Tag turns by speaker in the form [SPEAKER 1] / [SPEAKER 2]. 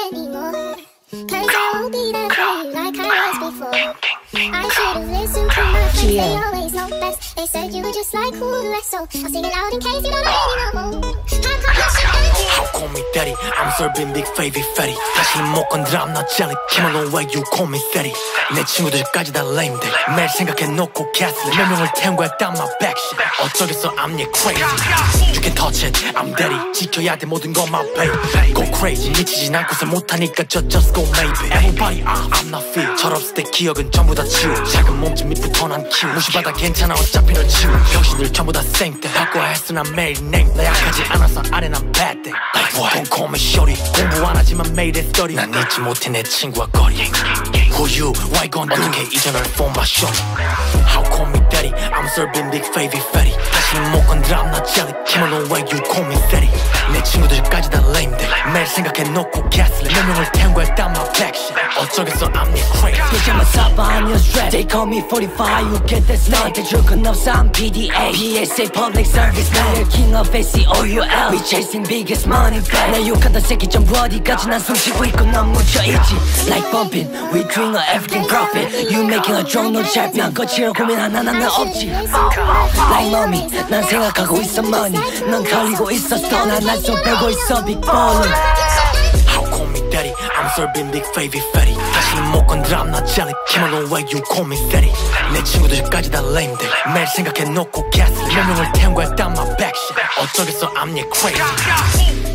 [SPEAKER 1] anymore. Cause I won't be there for you like I was before. I should've listened to my friends, they always know best. They said you were just like who the rest, so I'll sing it loud in case you don't know me no more.
[SPEAKER 2] How call me daddy, I'm serving big favy fatty. 다시는 못 건드려, I'm not jelly. Kim on the way, you call me steady. 내 친구들까지 다 lame들. 매일 생각해놓고 gaslit. 몇 명을 태운 거야, down my back shit. 어쩌겠어, I'm yeah crazy. You can touch it, I'm daddy. 지켜야 돼 모든 건 my baby. Go crazy, 미치진 않고서 못하니까 just go maybe. Everybody, I'm not fit. 철없을 때 기억은 전부 다 치우. 작은 몸집 밑부터 난 키우. 무시받아 괜찮아, 어차피 널 치우. 병신들 전부 다 Same Thang. 바꿔야했어, 난 매일 냉. 나 약하지 않아서 아래 난 Bad Thang. Like what? Don't call me shawty. 공부 안 하지만 매일 했더리. 난 잊지 못해 내 친구와 거리. Who you? Why gon' do? 어떻게 이전을 for my shawty? How call me daddy? I'm serving big favy fatty. 다시는 못 건드려, I'm not jelly. Kim on the way, you call me steady. 내 친구들까지 다 lame들. 매일 생각해놓고 gaslit. 몇 명을 태운 거야, down my back shit. 어쩌겠어, I'm yeah crazy.
[SPEAKER 3] Bitch, I'm a top on your strap. They call me 45, you get this name. 줄건 없어, I'm PDA. PSA public service. Now you're king of ACOUL. We chasing biggest money back. 나 욕하던 새끼 전부 어디까지 난 숨쉬고 있고 넌 묻혀있지. Like bumping, we doing a everything profit. You making a drone, no chat. 난 거치러 고민 하나는 없지. Like mommy, 난 생각하고 있어 money. 넌 걸리고 있어 stone. 난 좀 빼고 있어 big ballin'.
[SPEAKER 2] How call me daddy? I'm serving big favy fatty. 다시는 못 건드려, I'm not jelly. Kim on the way, you call me steady. 내 친구들까지 다 lame들. 매일 생각해놓고 gaslit. 몇 명을 태운 거야, down my back shit. 어쩌겠어, I'm yeah crazy.